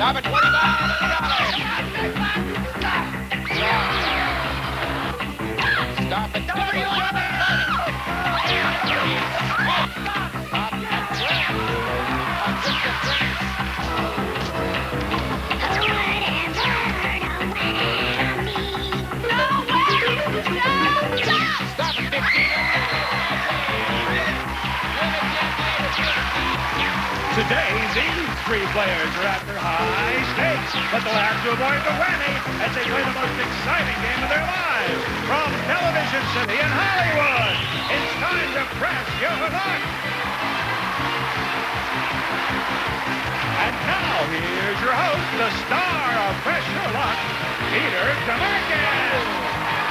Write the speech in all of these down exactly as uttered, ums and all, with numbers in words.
Stop at twenty-five dollars. Stop at thirty dollars. Today, these three players are after high stakes, but they'll have to avoid the whammy as they play the most exciting game of their lives. From Television City in Hollywood, it's time to press your luck. And now, here's your host, the star of Press Your Luck, Peter DeMarcus.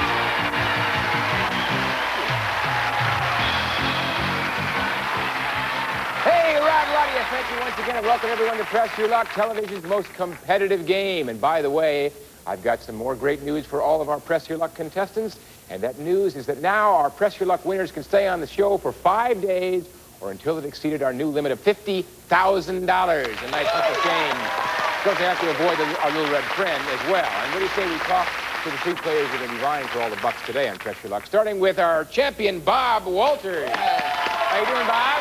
Hey, Rod Roddy, thank you once again, and welcome everyone to Press Your Luck, television's most competitive game. And by the way, I've got some more great news for all of our Press Your Luck contestants. And that news is that now our Press Your Luck winners can stay on the show for five days or until it exceeded our new limit of fifty thousand dollars. A nice little change. Of course, they have to avoid the, our little red friend as well. And what do you say we talk to the three players that are going to be vying for all the bucks today on Press Your Luck, starting with our champion, Bob Walters. How you doing, Bob?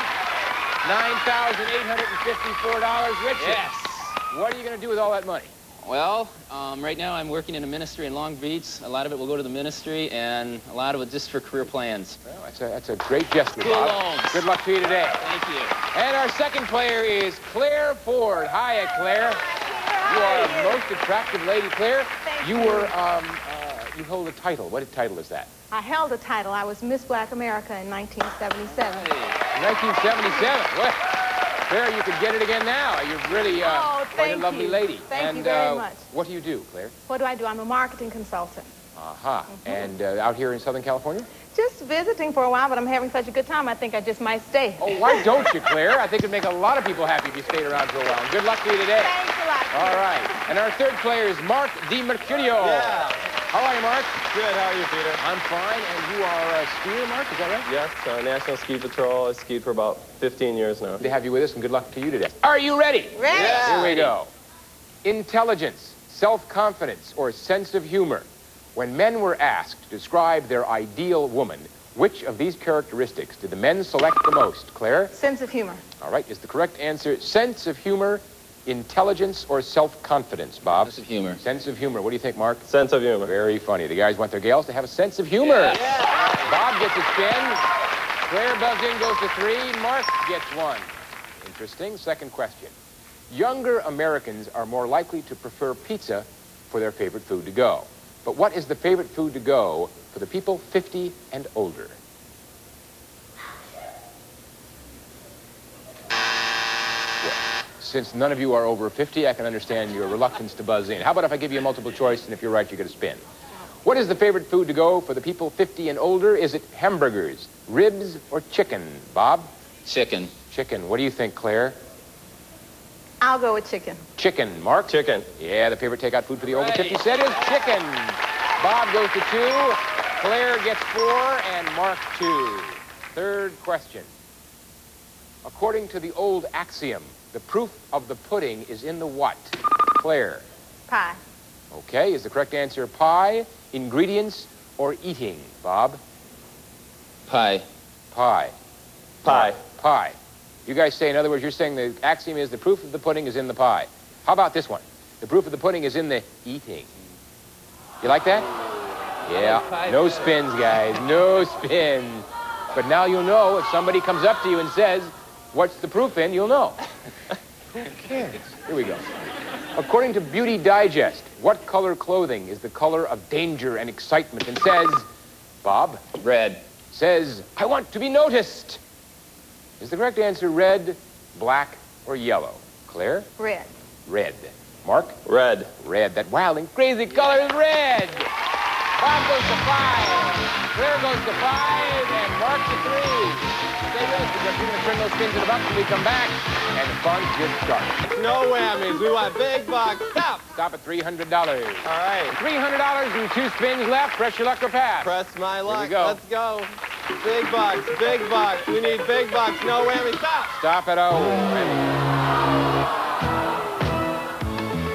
nine thousand eight hundred fifty-four dollars. Richard, yes. What are you going to do with all that money? Well, um, right now I'm working in a ministry in Long Beach. A lot of it will go to the ministry, and a lot of it just for career plans. Well, that's a, that's a great gesture, Cool Bob. loans. Good luck to you today. Thank you. And our second player is Claire Ford. Hiya, Claire. You are a most attractive lady, Claire. Thank you you. were, um, uh, you hold a title. What title is that? I held a title. I was Miss Black America in nineteen seventy-seven. Hey. nineteen seventy-seven. Well, Claire, you could get it again now. You're really uh, Oh, quite a thank lovely you. lady. Thank and, you very uh, much. What do you do, Claire? What do I do? I'm a marketing consultant. Aha. Mm-hmm. And uh, out here in Southern California? Just visiting for a while, but I'm having such a good time, I think I just might stay. Oh, why don't you, Claire? I think it'd make a lot of people happy if you stayed around for a while. And good luck to you today. Thanks a lot. All right. And our third player is Mark DiMercurio. Yeah. How are you, Mark? Good, how are you, Peter? I'm fine. And you are a skier, Mark? Is that right? Yes, uh, National Ski Patrol. I skied for about fifteen years now. Good to have you with us, and good luck to you today. Are you ready? Ready. Yeah. Here we go. Intelligence, self-confidence, or sense of humor. When men were asked to describe their ideal woman, which of these characteristics did the men select the most? Claire? Sense of humor. All right. Is the correct answer sense of humor, intelligence, or self-confidence, Bob? Sense of humor. Sense of humor. What do you think, Mark? Sense of humor. Very funny. The guys want their gals to have a sense of humor. Yeah. Bob gets a spin. Claire Buzzing goes to three. Mark gets one. Interesting. Second question. Younger Americans are more likely to prefer pizza for their favorite food to go. But what is the favorite food to go for the people fifty and older? Well, since none of you are over fifty, I can understand your reluctance to buzz in. How about if I give you a multiple choice, and if you're right, you get a spin? What is the favorite food to go for the people fifty and older? Is it hamburgers, ribs, or chicken? Bob? Chicken. Chicken. What do you think, Claire? I'll go with chicken. Chicken. Mark? Chicken. Yeah, the favorite takeout food for the over Right. fifty set is chicken. Bob goes to two, Claire gets four, and Mark two. Third question. According to the old axiom, the proof of the pudding is in the what? Claire? Pie. Okay, is the correct answer pie, ingredients, or eating? Bob? Pie. Pie. Pie. Pie. You guys say, in other words, you're saying the axiom is the proof of the pudding is in the pie. How about this one? The proof of the pudding is in the eating. You like that? Yeah. No spins, guys. No spins. But now you'll know if somebody comes up to you and says, what's the proof in, you'll know. Who cares? Here we go. According to Beauty Digest, what color clothing is the color of danger and excitement and says, Bob? Red. Says, I want to be noticed. Is the correct answer red, black, or yellow? Claire? Red. Red. Mark? Red. Red. That wild and crazy color is red. Bob goes to five. Claire goes to five. And Mark to three. Stay with us because we're going to turn those spins in the box when we come back. And the fun should start. No whammies. We want big bucks. Stop. Stop at three hundred dollars. All right. three hundred dollars and two spins left. Press your luck or pass. Press my luck. we go. Let's go. Big bucks. Big bucks. We need big bucks. No whammy. Stop. Stop at oh.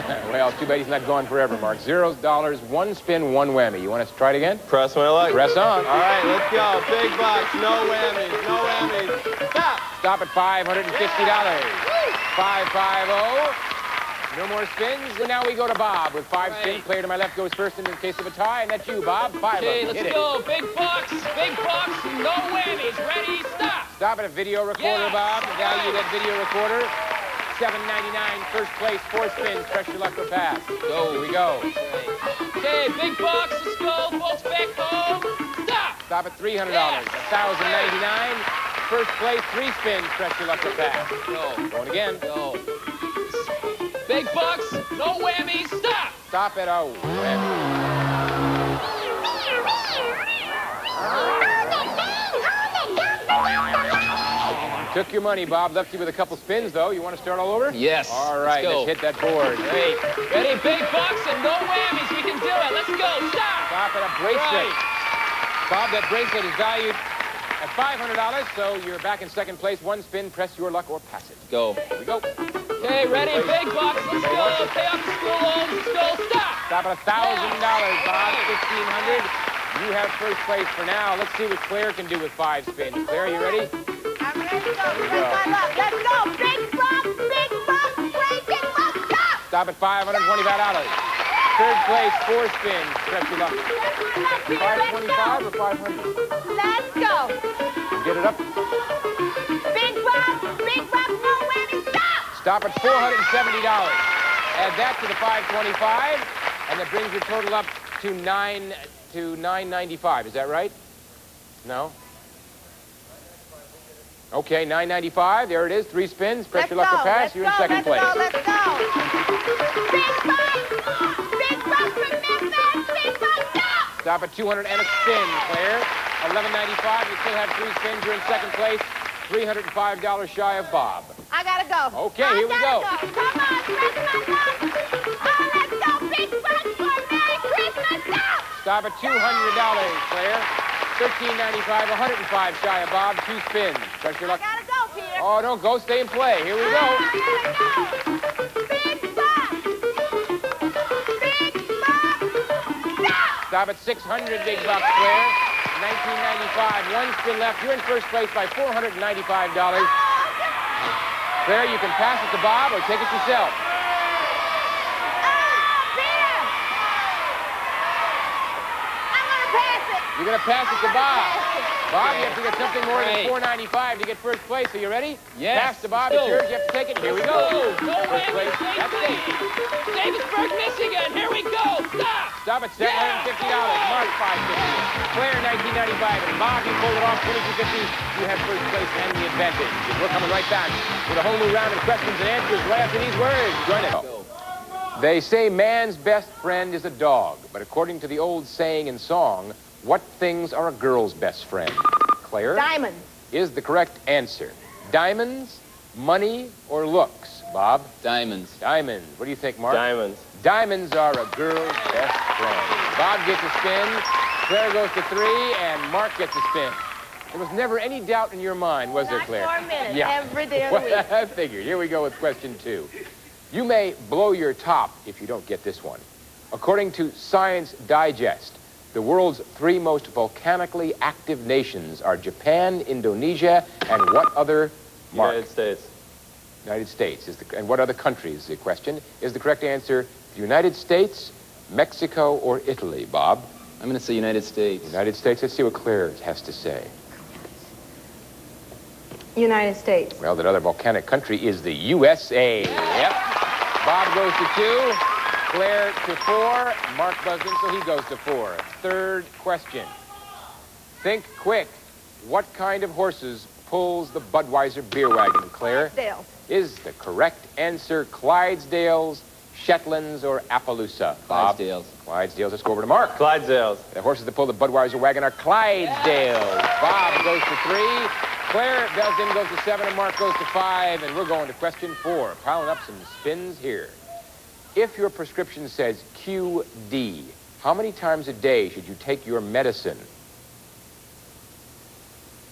Well, too bad he's not gone forever, Mark. Zero dollars, one spin, one whammy. You want us to try it again? Press my luck. Press on. All right, let's go. Big bucks, no whammies, no whammies. Stop. Stop at five hundred fifty dollars. five five oh. No more spins. And now we go to Bob with five Right. spins. Player to my left goes first in the case of a tie, and that's you, Bob. Five Okay, of them. let's Hit go. Big bucks, big bucks, no whammies. Ready, stop. It. Stop at a video recorder, Yes. Bob. The value of Right. that video recorder. seven ninety-nine, first place, four spins. Press your luck or pass. Go. Here we go. Okay, big bucks, let's go. Folks back home, stop. Stop at three hundred dollars. Yes. one thousand ninety-nine, first place, three spins. Press your luck or pass. Go. Going again. Go. Big bucks, no whammies, stop. Stop at a whammy. Took your money, Bob. Left you with a couple spins, though. You want to start all over? Yes. All let's right, go. let's hit that board. Great. Ready, big bucks and no whammies. We can do it. Let's go. Stop. Stop at a bracelet. Right. Bob, that bracelet is valued at five hundred dollars, so you're back in second place. One spin, press your luck or pass it. Go. Here we go. Okay, ready, big bucks. Let's go. Pay off the school loans. Let's go. Stop. Stop at one thousand dollars, Bob. fifteen hundred dollars. You have first place for now. Let's see what Claire can do with five spins. Claire, you ready? I'm ready to go. Press my luck. Let's go. Big bucks, big bucks, great big bucks, stop. Stop at five hundred twenty-five dollars. Third place, four spins. Press your luck. five twenty-five or five hundred? Let's go. Get it up. Big bucks, big bucks, no whammy, stop. Stop at four hundred seventy dollars. Add that to the five twenty-five, and that brings your total up to nine to nine ninety-five. Is that right? No. Okay, nine ninety-five. There it is. Three spins. Press Let's your luck go. or pass. Let's You're in go. second Let's place. go. Let's go. Big bucks, big bucks, remember, big bucks, stop. Stop at two hundred and a spin, Claire. eleven ninety-five. You still have three spins. You're in second place. three hundred five dollars shy of Bob. I gotta go. Okay, I here we gotta go. Come on, press my luck. Oh, let's go. Big bucks for Merry Christmas, stop. Stop at two hundred dollars, Claire. thirteen ninety-five. one hundred five shy of Bob. Two spins. Press your I luck. gotta go, Peter. Oh, don't go. Stay and play. Here we go. I gotta go. Big bucks. Big bucks, stop. Stop at six hundred big bucks, Claire. nineteen ninety-five. One spin left. You're in first place by four hundred ninety-five dollars. Claire, you can pass it to Bob or take it yourself. Peter. I'm gonna pass it. You're going to pass it to Bob. Bob, you have to get something more than Right. four ninety-five to get first place. Are you ready? Yes. Pass to Bob. Let's It's go. yours. You have to take it. Here we Let's go. go. No First place. whammies. That's Great it. thing. Davisburg, Michigan. Here we go. Stop. Stop at seven hundred fifty dollars. Yeah. Mark five fifty. Claire nineteen ninety-five. And Bob, you pulled it off twenty-two fifty. You have first place and the advantage. And we're coming right back with a whole new round of questions and answers right after these words. Join us. They say man's best friend is a dog, but according to the old saying and song, what things are a girl's best friend? Claire? Diamonds. Is the correct answer. Diamonds, money, or looks? Bob? Diamonds. Diamonds. What do you think, Mark? Diamonds. Diamonds are a girl's best friend. Bob gets a spin, Claire goes to three, and Mark gets a spin. There was never any doubt in your mind, was there, Not Claire? for a minute. Yeah. Every day of the Well, week. I figured. Here we go with question two. You may blow your top if you don't get this one. According to Science Digest, the world's three most volcanically active nations are Japan, Indonesia, and what other, Mark? United States. United States. Is the, and what other countries, the question? Is the correct answer the United States, Mexico, or Italy, Bob? I'm going to say United States. United States. Let's see what Claire has to say. United States. Well, that other volcanic country is the U S A. Yep. Bob goes to two, Claire to four, Mark buzzed in, so he goes to four. Third question. Think quick. What kind of horses pulls the Budweiser beer wagon, Claire? Dale. Is the correct answer Clydesdales, Shetlands, or Appaloosa? Bob? Clydesdales. Clydesdales. Let's go over to Mark. Clydesdales. The horses that pull the Budweiser wagon are Clydesdales. Bob goes to three. Claire bells in, goes to seven, and Mark goes to five. And we're going to question four. Piling up some spins here. If your prescription says Q D, how many times a day should you take your medicine?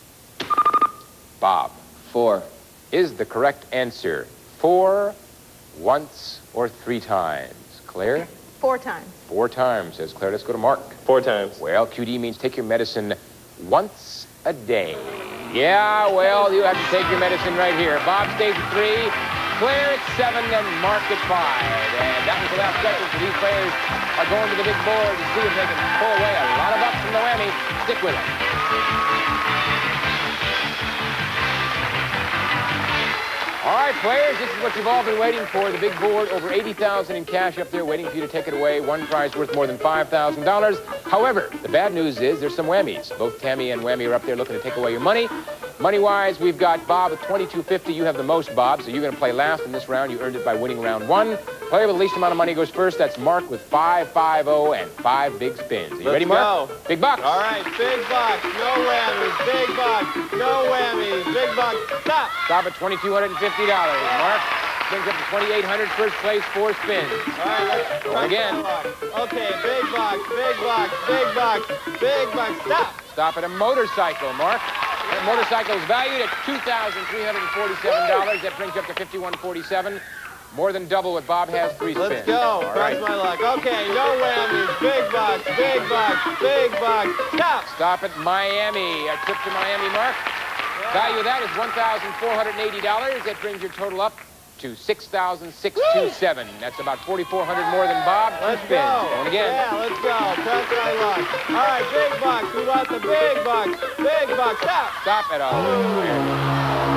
Bob. Four. Is the correct answer four once or three times? Claire? Four times. Four times, says Claire. Let's go to Mark. Four times. Well, Q D means take your medicine once a day. Yeah, well, you have to take your medicine right here. Bob stays at three, Claire at seven, and Mark at five. And that was the last question, so these players are going to the big board to see if they can pull away a lot of bucks from the whammy. Stick with it. All right, players, this is what you've all been waiting for. The big board, over eighty thousand dollars in cash up there waiting for you to take it away. One prize worth more than five thousand dollars. However, the bad news is there's some whammies. Both Tammy and Whammy are up there looking to take away your money. Money-wise, we've got Bob with twenty-two fifty. You have the most, Bob, so you're going to play last in this round. You earned it by winning round one. Player with the least amount of money goes first. That's Mark with five five oh and five big spins. Are you Let's ready, Mark? go. Big bucks. All right, big bucks, no whammies, big bucks, no whammies, big bucks, stop. Stop at twenty-two hundred fifty dollars. Mark brings up to twenty-eight hundred dollars, first place, four spins. All right, let's Go try again. my luck. Okay, big bucks, big bucks, big bucks, big bucks, stop. Stop at a motorcycle, Mark. That motorcycle is valued at two thousand three hundred forty-seven dollars. That brings you up to fifty-one forty-seven. More than double what Bob has, three spins. Let's go, All press right. my luck. Okay, no whammies, big bucks, big bucks, big bucks, stop. Stop at Miami. A trip to Miami, Mark. Value of that is one thousand four hundred eighty dollars. That brings your total up to six thousand six hundred twenty-seven dollars. That's about forty-four hundred dollars more than Bob. Two Let's spins. go. Going again. Yeah, let's go. Press my luck. All right, big bucks. We want the big bucks. Big bucks. Stop. Stop at all.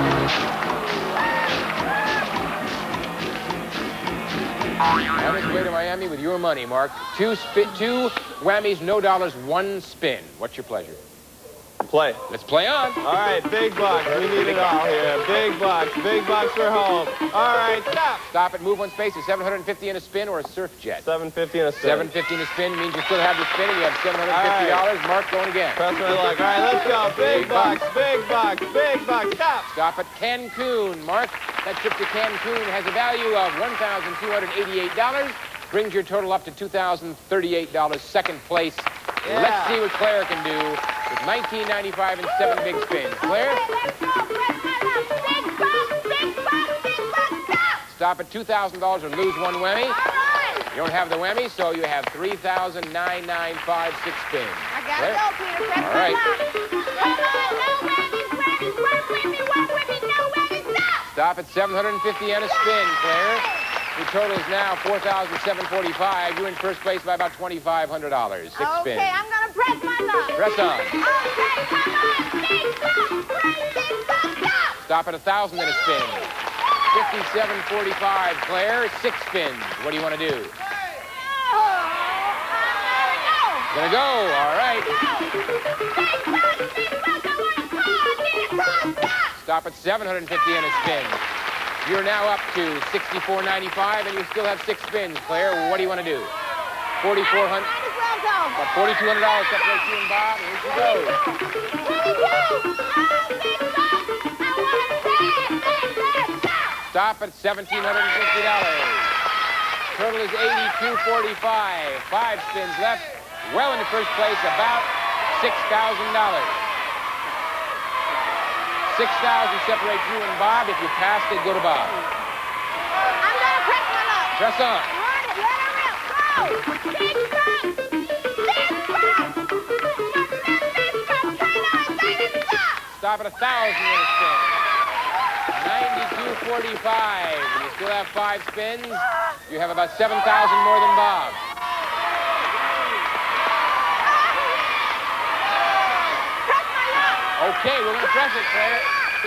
On his way to Miami with your money, Mark. Two spin, two whammies, no dollars, one spin. What's your pleasure? Play. Let's play on. All right, big bucks. We need it all here. Big bucks. Big bucks for home. All right, stop. Stop it. Move one space. Is seven hundred fifty in a spin or a surf jet? seven fifty and a spin. seven fifty in a spin means you still have the spin and you have seven hundred fifty dollars. All Mark going again. Press my luck. All right, let's go. Big, Big bucks. bucks. Big bucks. Big bucks. Stop. Stop at Cancun, Mark. That trip to Cancun has a value of one thousand two hundred eighty-eight dollars. Brings your total up to two thousand thirty-eight dollars, second place. Yeah. Let's see what Claire can do with nineteen ninety-five and seven big spins. Claire? Let's go. Press my luck. Big bucks, big bucks, big bucks, stop. Stop at two thousand dollars or lose one whammy. All right. You don't have the whammy, so you have three thousand nine hundred ninety-five, six spins. I gotta Claire? go, Peter. Press All my right. luck. Come on, no whammies, whammies. Work with me, work with me, no whammies, stop. Stop at seven hundred fifty and a spin, Claire. Your total is now four thousand seven hundred forty-five. You're in first place by about twenty-five hundred dollars. Six Okay, spins. I'm gonna press my luck. Press on. Okay, come on. Big bucks, press big bucks, stop. Stop at one thousand and a spin. fifty-seven forty-five, Claire. Six spins. What do you want to do? Oh, I'm gonna Gonna go. All right. go. Big bucks, big bucks, I want a car. I need a car, stop. Stop at seven hundred fifty and a spin. You're now up to sixty-four ninety-five, and you still have six spins, Claire. Well, what do you want to do? forty-four hundred. Might as well go. About forty-two hundred dollars separates you and Bob. Here she goes. Here we go. Oh, big bucks. I want a big, big, big, stop. Stop at seventeen hundred fifty dollars. Total is eighty-two forty-five. Five spins left. Well into first place, about six thousand dollars. six thousand separates you and Bob. If you pass, they go to Bob. I'm gonna press my luck. Press on. Run it, let her rip. Go. Big bucks. Big bucks. Big bucks. Turn on, baby, stop. Stop at one thousand in a spin. ninety-two forty-five. And you still have five spins. You have about seven thousand more than Bob. Press my luck. Okay, we're going to press it, Claire.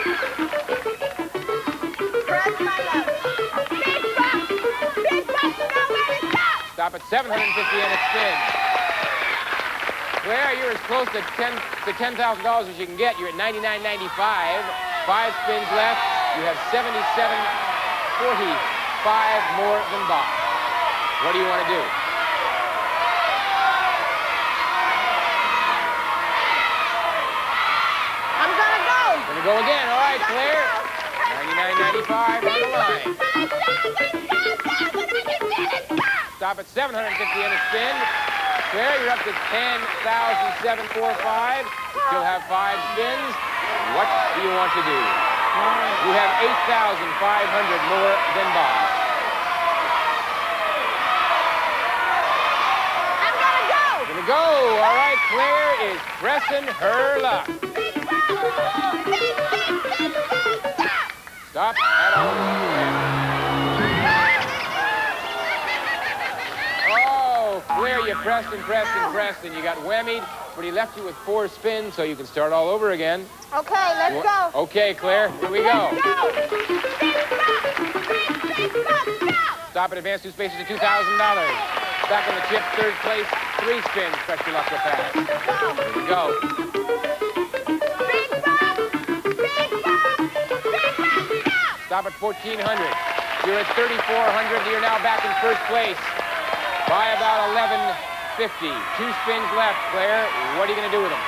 Press my luck. Big bucks. Big bucks. No way to stop. Stop at seven hundred fifty and a spin. Claire, you're as close to ten to ten thousand dollars as you can get. You're at ninety-nine ninety-five. Five spins left. You have seventy-seven forty-five more than Bob. What do you want to do? I'm gonna go. Gonna go again. All right, Claire. ninety-nine ninety-five on the line. five thousand, five thousand. I can get it. Stop. Stop at seven hundred fifty and a spin. Claire, you're up to ten thousand seven hundred forty-five. Still have five spins. What do you want to do? You have eight thousand five hundred more than Bob. we go. All right, Claire is pressing her luck. Stop at all. Oh, Claire, you pressed and pressed and pressed, and you got whammied, but he left you with four spins, so you can start all over again. Okay, let's go. Okay, Claire, here we go. Let's go. Big buck, big buck, stop. Stop at advance two spaces to two thousand dollars. Back on the chip, third place, three spins. Press your luck to pass. Here we go. Big buck, big buck, big buck, stop. Stop at fourteen hundred. You're at thirty-four hundred. You're now back in first place by about eleven fifty. Two spins left, Claire. What are you going to do with them?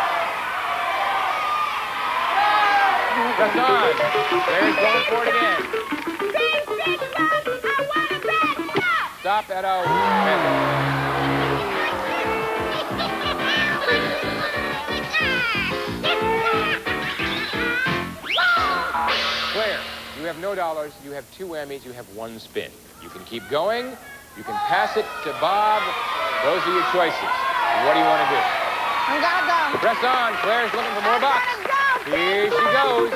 Press on. Claire's going for it again. Big, big buck, I want it back, stop. Stop at a Claire, you have no dollars, you have two whammies, you have one spin. You can keep going, you can pass it to Bob. Those are your choices. What do you want to do? I'm gonna go. Press on. Claire's looking for more bucks. I'm gonna go. Here she goes.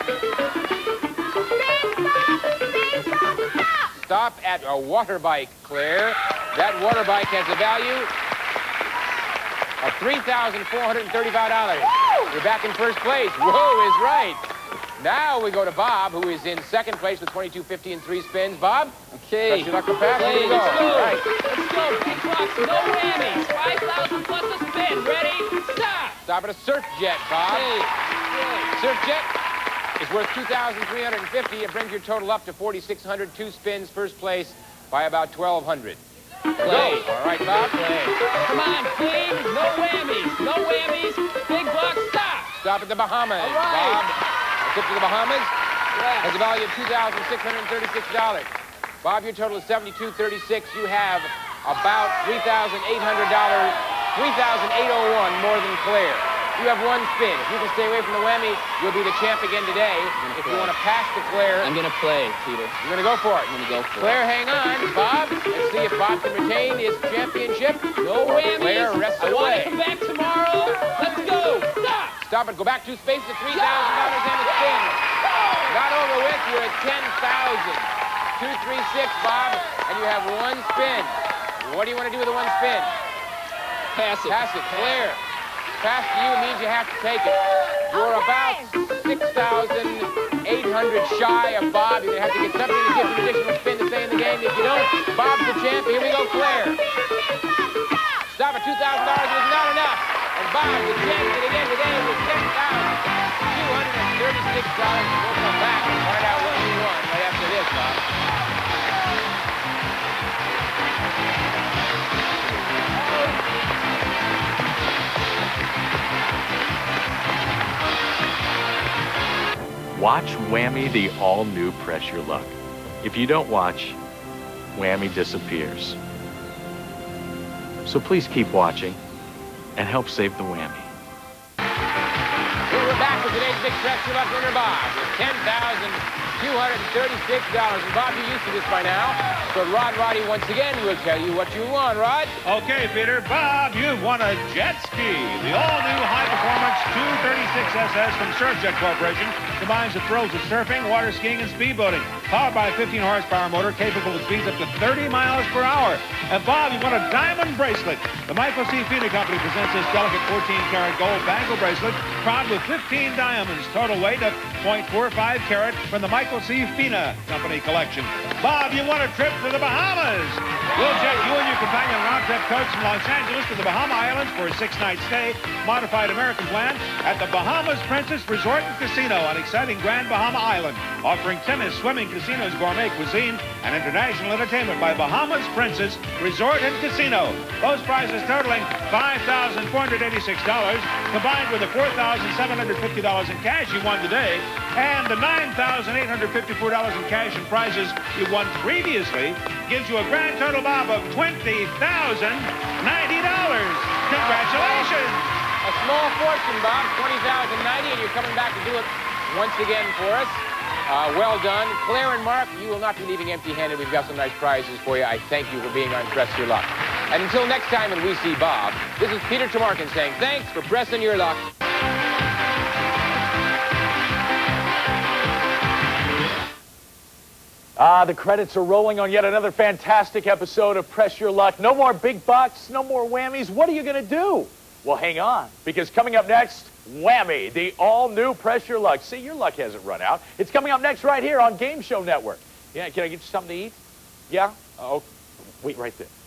Big buck, big buck, stop. Stop at a water bike, Claire. That water bike has a value of three thousand four hundred thirty-five dollars. You're back in first place. Whoa is right. Now we go to Bob, who is in second place with twenty-two fifty and three spins. Bob? Okay. Press your luck to pass. Here Play, we go. let's go. All right. Let's go. Big bucks, no whammies. five thousand plus a spin. Ready? Stop. Stop at a surf jet, Bob. Okay. Okay. Surf jet is worth two thousand three hundred fifty. It brings your total up to forty-six hundred. Two spins, first place by about twelve hundred. Play. Go. All right, Bob. Play. Come on, clean. No whammies. No whammies. Big bucks. Stop. Stop at the Bahamas. All right. Bob, a trip to the Bahamas Yes. has a value of two thousand six hundred thirty-six dollars. Bob, your total is seventy-two thirty-six. You have about three thousand eight hundred dollars, three thousand eight hundred one more than Claire. You have one spin. If you can stay away from the whammy, you'll be the champ again today. If you want to pass to Claire, I'm going to play, Peter. you're going to go for it. I'm going to go for Claire, it. hang on. Bob, let's see if Bob can retain his championship. No whammies. Claire, rest I it want away. to come back tomorrow. Let's go. Stop. Stop it. Go back two spaces at three thousand dollars and a spin. Not over with. You're at ten thousand dollars. Two, three, six, Bob, and you have one spin. What do you want to do with the one spin? Pass it. Pass it. Claire. Pass to you means you have to take it. You're about six thousand eight hundred shy of Bob. You're going to have to get something to give an additional spin to stay in the game. If you don't, Bob's the champ. Here we go, Claire. Stop at two thousand dollars was not enough. And Bob, the champion again today with ten thousand two hundred thirty-six dollars. We'll come back and find out what you won right after this, Bob. Watch Whammy, the all-new Press Your Luck. If you don't watch, Whammy disappears. So please keep watching and help save the whammy. We're back with today's big Press Your Luck winner, Bob, with ten thousand two hundred thirty-six dollars. And Bob, you're used to this by now. So Rod Roddy once again will tell you what you won, Rod. Okay, Peter. Bob, you've won a jet ski. The all-new high-performance two thirty-six S S from Surfjet Corporation combines the thrills of surfing, water skiing, and speedboating. Powered by a fifteen horsepower motor capable of speeds up to thirty miles per hour. And Bob, you won a diamond bracelet. The Michael C. Fina Company presents this delicate fourteen karat gold bangle bracelet crowned with fifteen diamonds, total weight of zero point four five carat from the Michael C. Fina Company collection. Bob, you won a trip to the Bahamas. We'll jet you and your companion round-trip coach from Los Angeles to the Bahama Islands for a six-night stay, modified American plan, at the Bahamas Princess Resort and Casino on exciting Grand Bahama Island, offering tennis, swimming, casinos, gourmet cuisine, and international entertainment by Bahamas Princess Resort and Casino. Those prizes totaling five thousand four hundred eighty-six dollars, combined with the four thousand seven hundred fifty dollars in cash you won today, and the nine thousand eight hundred fifty-four dollars in cash and prizes you won previously, gives you a grand total, Bob, of twenty thousand ninety dollars. Congratulations! A small fortune, Bob, twenty thousand ninety, and you're coming back to do it once again for us. Uh, well done. Claire and Mark, you will not be leaving empty-handed. We've got some nice prizes for you. I thank you for being on Press Your Luck. And until next time when we see Bob, this is Peter Tomarken saying thanks for pressing your luck. Ah, the credits are rolling on yet another fantastic episode of Press Your Luck. No more big bucks, no more whammies. What are you going to do? Well, hang on, because coming up next, Whammy, the all-new Press Your Luck. See, your luck hasn't run out. It's coming up next right here on Game Show Network. Yeah, can I get you something to eat? Yeah? Oh, wait right there.